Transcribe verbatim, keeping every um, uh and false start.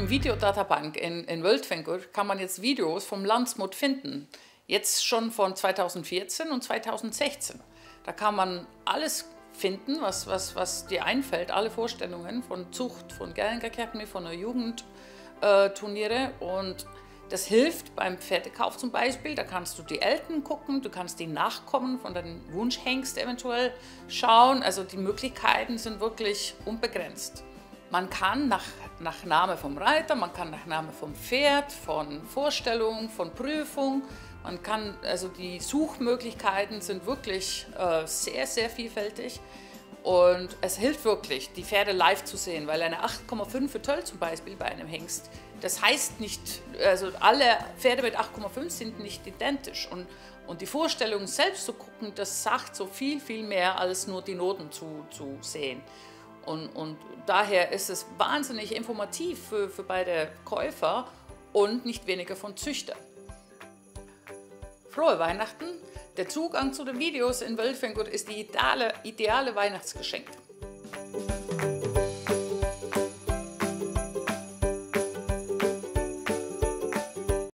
dem Videodatabank in, in Wölffingur kann man jetzt Videos vom Landsmod finden. Jetzt schon von zweitausendvierzehn und zweitausendsechzehn. Da kann man alles finden, was, was, was dir einfällt, alle Vorstellungen von Zucht, von Gällengacademy, von der Jugendturniere. Und das hilft beim Pferdekauf zum Beispiel. Da kannst du die Eltern gucken, du kannst die Nachkommen von deinem Wunschhengst eventuell schauen. Also die Möglichkeiten sind wirklich unbegrenzt. Man kann nach, nach Name vom Reiter, man kann nach Name vom Pferd, von Vorstellung, von Prüfung. Man kann, also die Suchmöglichkeiten sind wirklich äh, sehr, sehr vielfältig. Und es hilft wirklich, die Pferde live zu sehen, weil eine acht Komma fünf für Töll zum Beispiel bei einem Hengst, das heißt nicht, also alle Pferde mit acht Komma fünf sind nicht identisch. Und, und die Vorstellung selbst zu gucken, das sagt so viel, viel mehr als nur die Noten zu, zu sehen. Und, und daher ist es wahnsinnig informativ für, für beide Käufer und nicht weniger von Züchtern. Frohe Weihnachten! Der Zugang zu den Videos in Wölffingur ist die ideale, ideale Weihnachtsgeschenk.